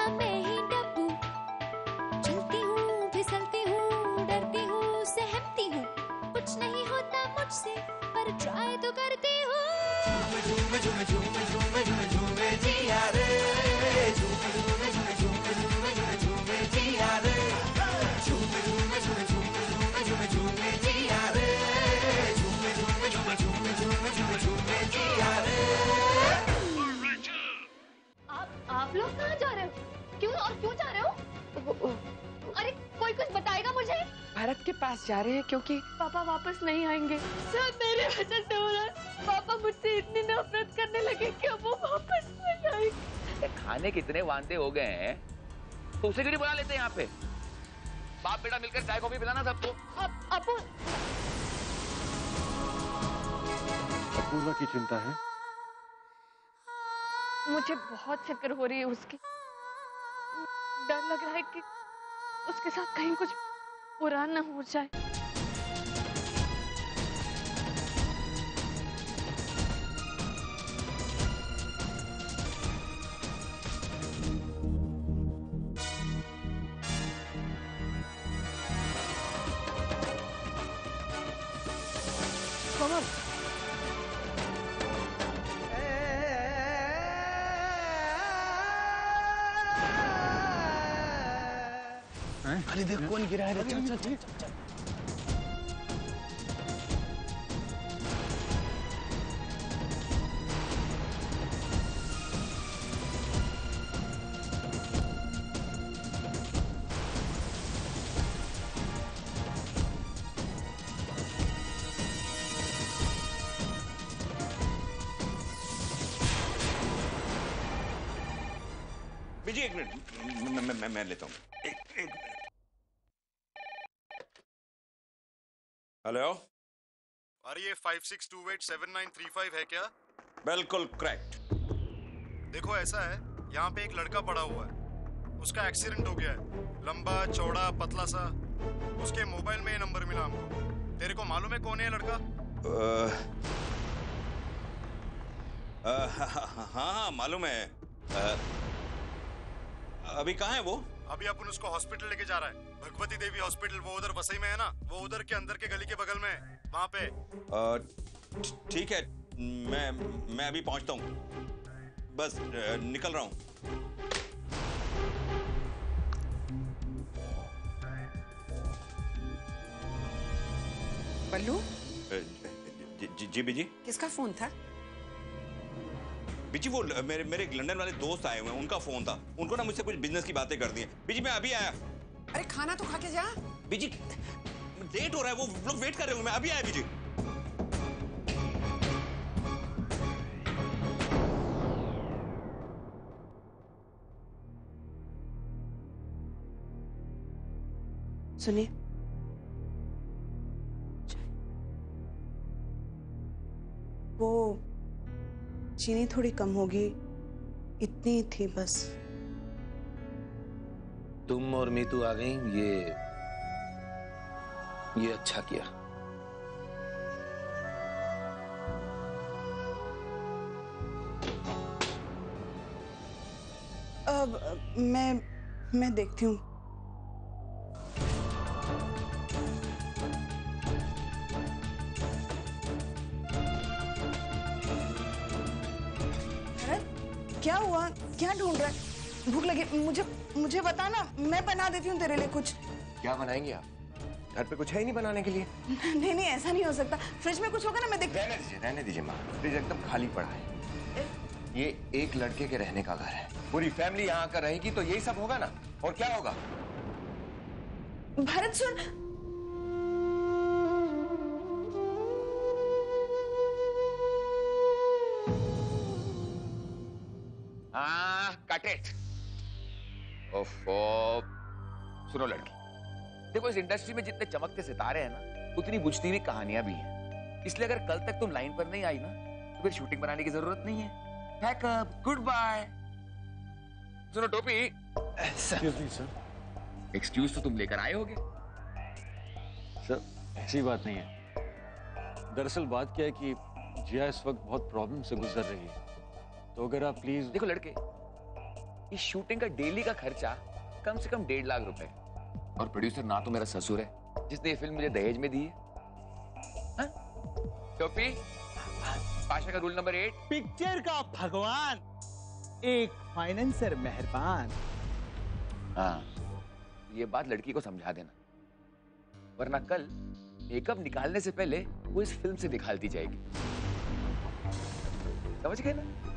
मैं ही डब्बू, चलती हूँ फिसलती हूँ डरती हूँ सहमती हूँ, कुछ नहीं होता मुझसे पर ट्राई तो करती हूँ। झूमे झूमे झूमे झूमे झूमे झूमे जिया रे, झूमे झूमे झूमे झूमे झूमे झूमे झूमे जिया रे, झूमे झूमे झूमे झूमे झूमे झूमे जिया रे, झूमे झूमे झूमे झूमे झूमे झूमे झूमे जिया रे। आप लोग कहाँ जा रहे हो? क्यों और क्यों जा रहे हो? अरे कोई कुछ बताएगा मुझे? भारत के पास जा रहे हैं क्योंकि पापा वापस नहीं आएंगे। सब मेरे वजह से हो रहा है। पापा मुझसे इतनी नफरत करने लगे कि अब वो वापस नहीं आएंगे। खाने कितने वांदे हो गए हैं तो उसे क्यों नहीं बुला लेते यहाँ पे? बाप बेटा मिलकर चाय कॉफी पिलाना सबको। अपूर्वा की चिंता है? मुझे बहुत फिक्र हो रही है उसकी। डर लग रहा है कि उसके साथ कहीं कुछ बुरा न हो जाए। कमल, अरे देख कौन गिरा है। चल चल चल चल। बिजी एक मिनट, मैं लेता हूँ। एक हेलो, अरे ये 56287935 है क्या? बिल्कुल करेक्ट। देखो ऐसा है, यहाँ पे एक लड़का पड़ा हुआ है, उसका एक्सीडेंट हो गया है, लंबा चौड़ा पतला सा। उसके मोबाइल में ये नंबर मिला हमको। तेरे को मालूम है कौन है ये लड़का? हाँ मालूम है। अभी कहाँ है वो? अभी अपन उसको हॉस्पिटल लेके जा रहा है, भगवती देवी हॉस्पिटल। वो उधर वसई में है ना, वो उधर के अंदर के गली के बगल में है, वहाँ पे। ठीक है, मैं अभी पहुंचता हूँ, बस निकल रहा हूँ। बल्लू, जी बिजी। किसका फोन था? बिजी वो मेरे एक लंदन वाले दोस्त आए हुए हैं, उनका फोन था। उनको ना मुझसे कुछ बिजनेस की बातें करनी है। बिजी मैं अभी आया। अरे खाना तो खा के जा। बिजी लेट हो रहा है, वो लोग वेट कर रहे होंगे, मैं अभी आया बिजी। सुनिए, वो चीनी थोड़ी कम होगी, इतनी थी बस। तुम और मीतू आ गई, ये अच्छा किया। अब मैं देखती हूँ। क्या हुआ? क्या ढूंढ रहा है? भूख लगी, मुझे बता ना, मैं बना देती हूँ तेरे लिए कुछ। क्या बनाएंगे आप? घर पे कुछ है ही नहीं बनाने के लिए। नहीं ऐसा नहीं हो सकता। फ्रिज में कुछ होगा ना, मैं देख। रहने दीजिए माँ, फ्रिज एकदम खाली पड़ा है। ये एक लड़के के रहने का घर है, पूरी फैमिली यहाँ आकर रहेगी तो यही सब होगा ना। और क्या होगा? भारत सुन, कट इट। ओफो, सुनो लड़की, देखो इस इंडस्ट्री में जितने चमकते सितारे हैं ना, उतनी बुझती हुई कहानियां भी हैं। इसलिए अगर कल तक तुम लाइन पर नहीं आई ना, तो फिर शूटिंग बनाने की जरूरत नहीं है। Pack up, good bye. सुनो टोपी, एक्सक्यूज तो तुम लेकर आए होगे। सर ऐसी बात नहीं है। दरअसल बात क्या है कि जिया इस वक्त बहुत प्रॉब्लम से गुजर रही है, तो अगर आप प्लीज। देखो लड़के, इस शूटिंग का डेली का खर्चा कम से कम 1.5 लाख रुपए। और प्रोड्यूसर ना तो मेरा ससुर है जिसने ये फिल्म मुझे दहेज में दी है। हाँ? टोपी, पाशा का रूल नंबर 8। पिक्चर का भगवान, एक फाइनेंसर मेहरबान। हाँ, ये बात लड़की को समझा देना, वरना कल मेकअप निकालने से पहले वो इस फिल्म से निकालती जाएगी। समझ गए ना?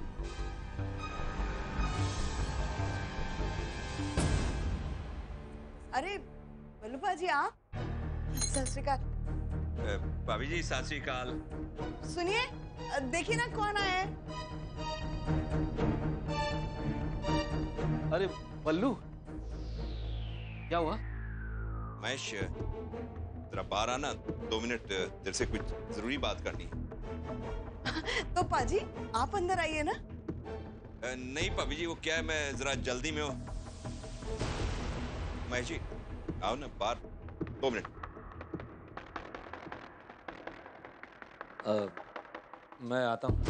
अरे बल्लू जी आप, सत श्री अकाल। भाभी जी सत श्री अकाल। सुनिए, देखिए ना कौन आया है। अरे बल्लू, क्या हुआ? महेश, जरा बाहर आना 2 मिनट, तेरे से कुछ जरूरी बात करनी है। तो पाजी आप अंदर आइए ना। नहीं भाभी जी, वो क्या है, मैं जरा जल्दी में हूँ। महेश जी आओ ना बाहर 2 मिनट। मैं आता हूँ।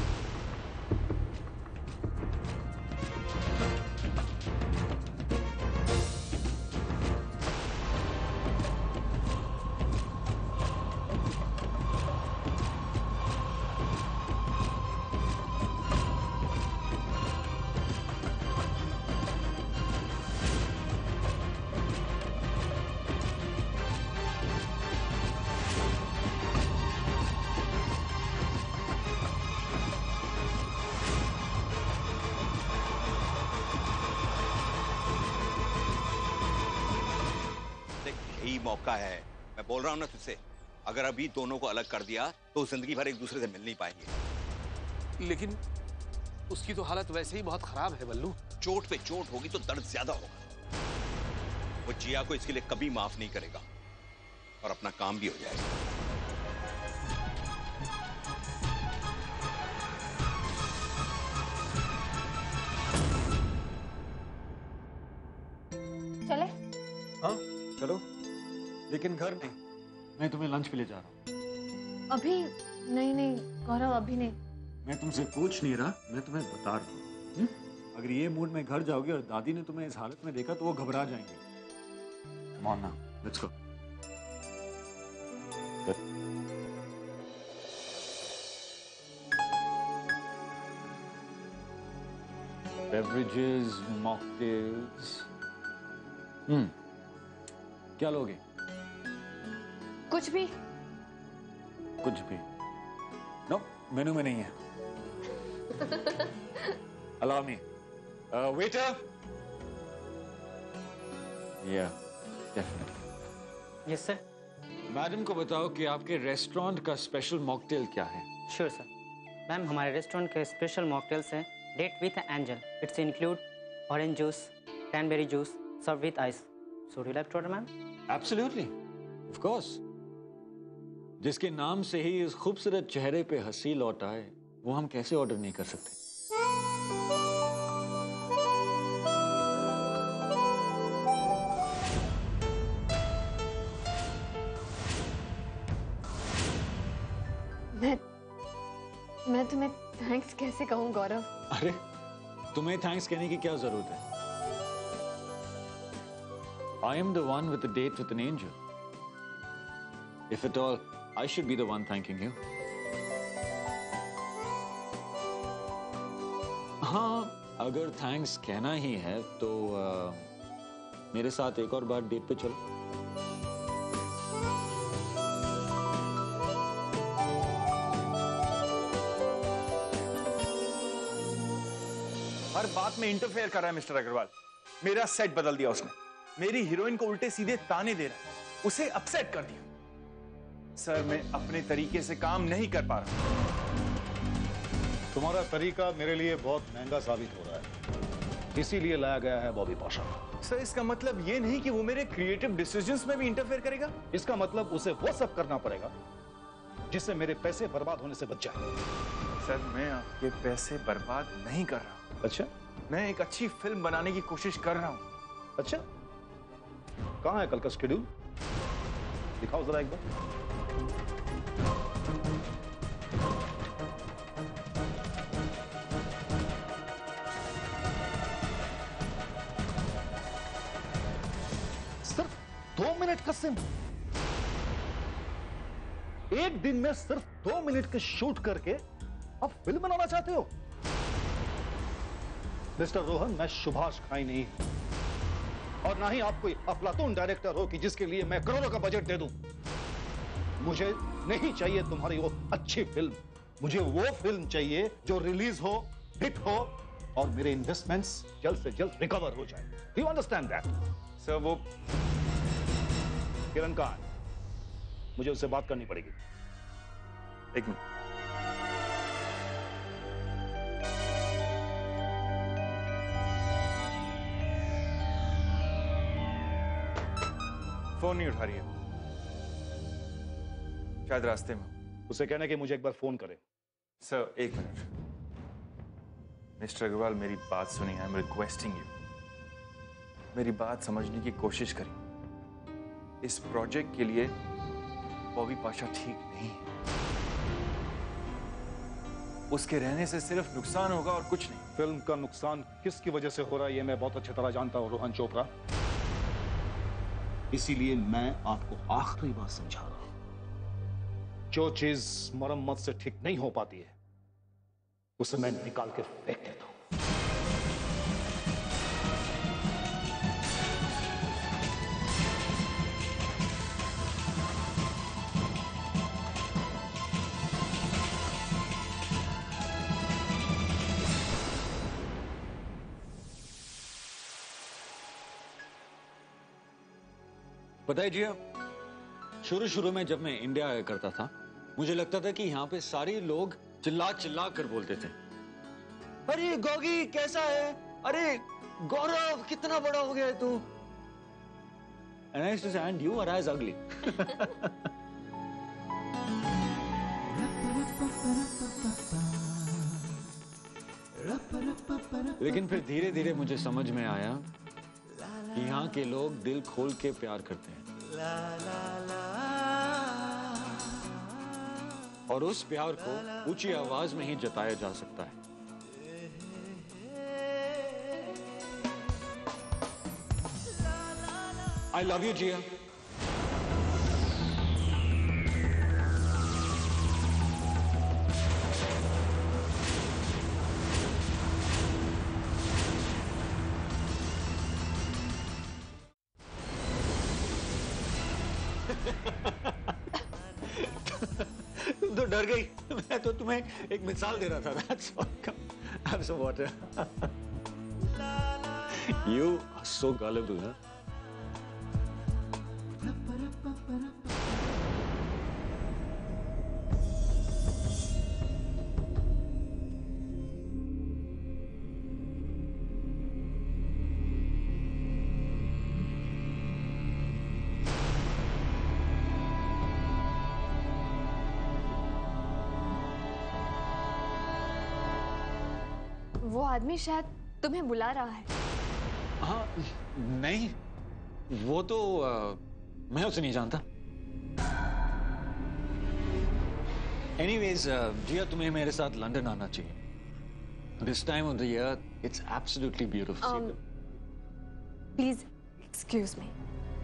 मौका है, मैं बोल रहा हूं ना तुझसे, अगर अभी दोनों को अलग कर दिया तो जिंदगी भर एक दूसरे से मिल नहीं पाएंगे। लेकिन उसकी तो हालत वैसे ही बहुत खराब है बल्लू। चोट पे चोट होगी तो दर्द ज्यादा होगा। वो जिया को इसके लिए कभी माफ नहीं करेगा और अपना काम भी हो जाएगा। चले? हाँ चलो, लेकिन घर नहीं, मैं तुम्हें लंच पे ले जा रहा हूँ। अभी नहीं नहीं गौरव, अभी नहीं। मैं तुमसे पूछ नहीं रहा, मैं तुम्हें बता रहा हूँ। अगर ये मूड में घर जाओगे और दादी ने तुम्हें इस हालत में देखा तो वो घबरा जाएंगे। Come on now, let's go. Good. Beverages, mocktails. क्या लोगे? कुछ भी। कुछ भी? नो, मेनू में नहीं है। Allow me. Waiter. Yeah, definitely. Yes sir. Madam को बताओ कि आपके रेस्टोरेंट का स्पेशल मॉकटेल क्या है? Sure sir. मैम, हमारे रेस्टोरेंट के स्पेशल मॉकटेल्स हैं date with angel. It's include orange juice, cranberry juice, serve with ice. So do you like to order, ma'am? Absolutely, of course. जिसके नाम से ही इस खूबसूरत चेहरे पे हंसी लौट आए, वो हम कैसे ऑर्डर नहीं कर सकते? मैं तुम्हें थैंक्स कैसे कहूँ गौरव? अरे तुम्हें थैंक्स कहने की क्या जरूरत है? I am the one with the date with an angel. If at all, I should be the one thanking you. हाँ, अगर थैंक्स कहना ही है तो मेरे साथ एक और बार डेट पे चलो। हर बात में इंटरफेयर कर रहा है मिस्टर अग्रवाल। मेरा सेट बदल दिया उसने, मेरी हीरोइन को उल्टे सीधे ताने दे रहा है, उसे अपसेट कर दिया। सर, मैं अपने तरीके से काम नहीं कर पा रहा। तुम्हारा तरीका मेरे लिए बहुत महंगा साबित हो रहा है, इसीलिए लाया गया है बॉबी पाशा। सर, इसका मतलब ये नहीं कि वो मेरे क्रिएटिव डिसीजंस में भी इंटरफेयर करेगा। इसका मतलब उसे वो सब करना पड़ेगा जिससे मेरे पैसे बर्बाद होने से बच जाए। सर, मैं आपके पैसे बर्बाद नहीं कर रहा हूं। अच्छा? मैं एक अच्छी फिल्म बनाने की कोशिश कर रहा हूं। अच्छा, कहां है कल का शेड्यूल? दिखाओ जरा एक बार। मिनट का सीन, एक दिन में सिर्फ 2 मिनट के शूट करके आप फिल्म बनाना चाहते हो? मिस्टर रोहन, मैं सुभाष घाई नहीं हूं और ना ही आप कोई अफलातून डायरेक्टर हो कि जिसके लिए मैं करोड़ों का बजट दे दूं। मुझे नहीं चाहिए तुम्हारी वो अच्छी फिल्म, मुझे वो फिल्म चाहिए जो रिलीज हो, हिट हो और मेरे इन्वेस्टमेंट्स जल्द से जल्द रिकवर हो जाए। Do you understand that? Sir वो किरण कहां है? मुझे उससे बात करनी पड़ेगी। एक मिनट। फोन नहीं उठा रही है, शायद रास्ते में। उसे कहना कि मुझे एक बार फोन करे। सर एक मिनट। मिस्टर अग्रवाल, मेरी बात सुनिए। आई एम रिक्वेस्टिंग यू, मेरी बात समझने की कोशिश करिए। इस प्रोजेक्ट के लिए बॉबी पाशा ठीक नहीं है। उसके रहने से सिर्फ नुकसान होगा और कुछ नहीं। फिल्म का नुकसान किसकी वजह से हो रहा है ये मैं बहुत अच्छी तरह जानता हूं रोहन चोपड़ा, इसीलिए मैं आपको आखिरी बार समझा रहा हूं। जो चीज मरम्मत से ठीक नहीं हो पाती है उसे मैं निकाल के फेंक देता हूं। पता है जी, शुरू में जब मैं इंडिया आया करता था मुझे लगता था कि यहाँ पे सारे लोग चिल्ला चिल्ला कर बोलते थे, अरे गोगी कैसा है, अरे गौरव कितना बड़ा हो गया है तू। And I used to say, and you are as ugly. लेकिन फिर धीरे धीरे मुझे समझ में आया कि यहाँ के लोग दिल खोल के प्यार करते हैं और उस प्यार को ऊंची आवाज में ही जताया जा सकता है। I love you, Jia. तुम तो डर गई, मैं तो तुम्हें एक मिसाल दे रहा था। That's all. Come, have some water. You are so gullible, huh? वो आदमी शायद तुम्हें बुला रहा है। हाँ, नहीं, वो तो मैं उसे नहीं जानता। Anyways, जिया तुम्हें मेरे साथ लंदन आना चाहिए। This time of the year, it's absolutely beautiful. Please excuse me.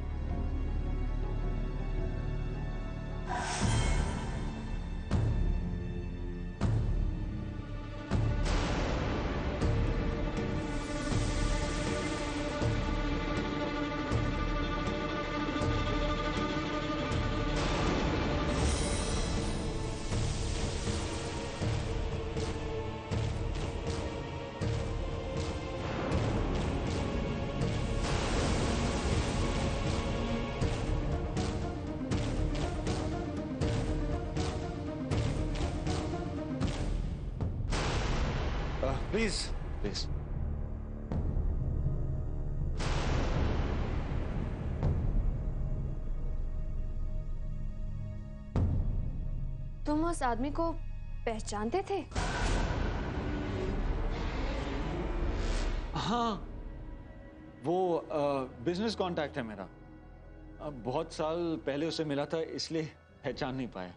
Please, please. तुम उस आदमी को पहचानते थे? हाँ, वो बिजनेस कांटेक्ट है मेरा। बहुत साल पहले उसे मिला था, इसलिए पहचान नहीं पाया।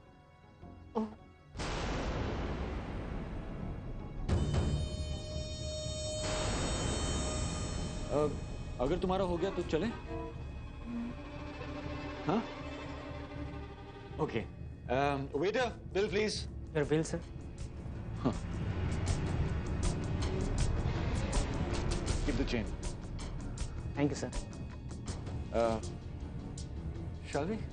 अगर तुम्हारा हो गया तो चले। हाँ? Okay. Waiter, bill please. Your bill, sir. Huh. Keep the change. Thank you, sir. Shall we?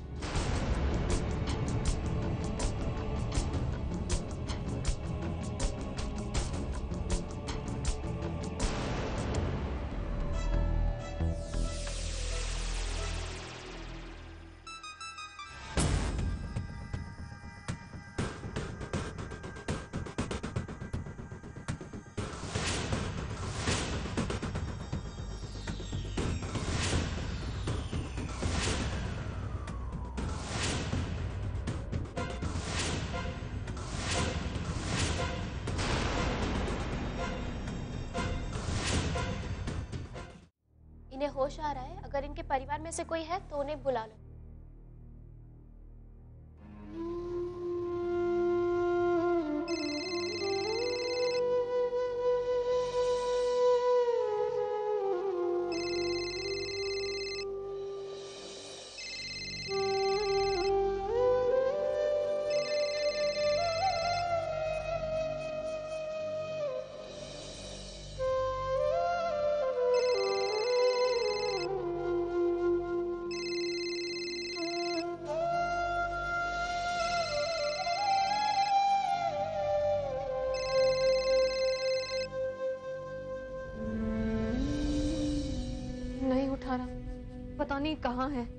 इन्हें होश आ रहा है। अगर इनके परिवार में से कोई है तो उन्हें बुला लो। पता नहीं कहाँ है।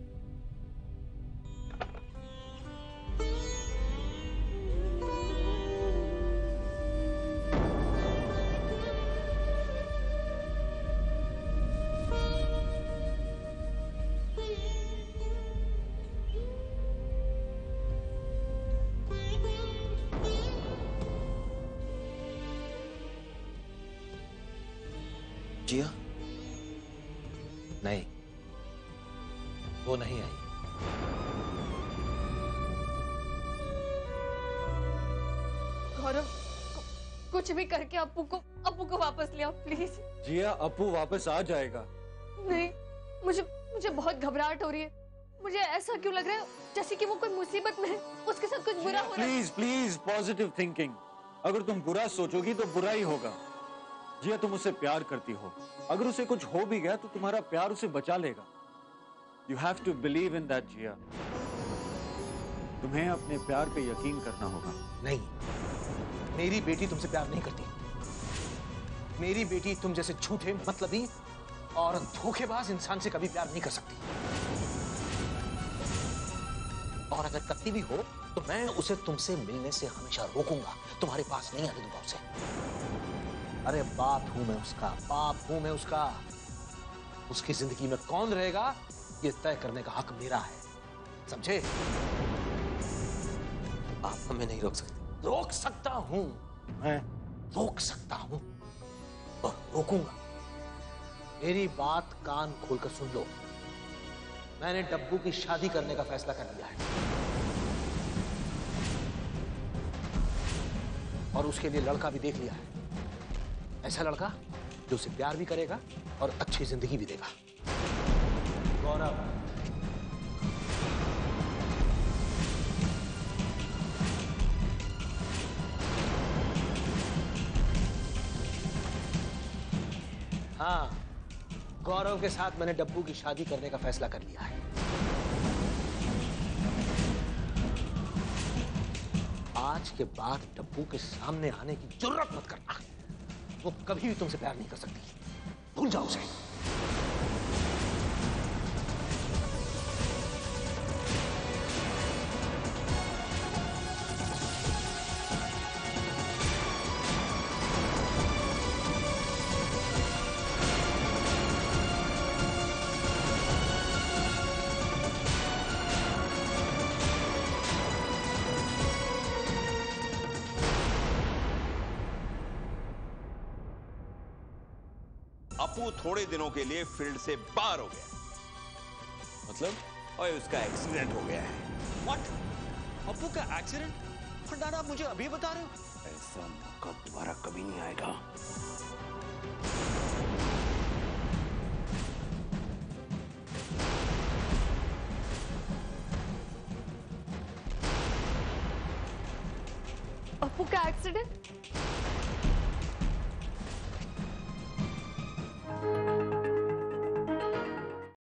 जिया? नहीं, वो नहीं आई। गौरव, कुछ भी करके अप्पू को वापस ले आओ प्लीज। जिया, अप्पू वापस आ जाएगा। नहीं, मुझे बहुत घबराहट हो रही है। मुझे ऐसा क्यों लग रहा है जैसे कि वो कोई मुसीबत में है, उसके साथ कुछ बुरा हो रहा है। Please please positive thinking. अगर तुम बुरा सोचोगी तो बुरा ही होगा। जिया, तुम उससे प्यार करती हो। अगर उसे कुछ हो भी गया तो तुम्हारा प्यार उसे बचा लेगा। You have to believe in that, जिया। तुम्हें अपने प्यार पे यकीन करना होगा। नहीं, मेरी बेटी तुमसे प्यार नहीं करती। मेरी बेटी तुम जैसे झूठे, मतलबी और धोखेबाज इंसान से कभी प्यार नहीं कर सकती। और अगर करती भी हो तो मैं उसे तुमसे मिलने से हमेशा रोकूंगा, तुम्हारे पास नहीं आने दूंगा उसे। अरे बाप हूं मैं उसका, बाप हूं मैं उसका। उसकी जिंदगी में कौन रहेगा ये तय करने का हक मेरा है, समझे? आप हमें नहीं रोक सकते। रोक सकता हूं, मैं रोक सकता हूं और रोकूंगा। मेरी बात कान खोलकर सुन लो। मैंने डब्बू की शादी करने का फैसला कर लिया है और उसके लिए लड़का भी देख लिया है। ऐसा लड़का जो उसे प्यार भी करेगा और अच्छी जिंदगी भी देगा। गौरव, हाँ, गौरव के साथ मैंने डब्बू की शादी करने का फैसला कर लिया है। आज के बाद डब्बू के सामने आने की जुर्रत मत करना। वो कभी भी तुमसे प्यार नहीं कर सकती, भूल जाओ उसे। अप्पू थोड़े दिनों के लिए फील्ड से बाहर हो गया। मतलब? और उसका एक्सीडेंट हो गया है। What? अप्पू का एक्सीडेंट? भंडारा, आप मुझे अभी बता रहे हो? ऐसा मौका दोबारा कभी नहीं आएगा। अपू का एक्सीडेंट?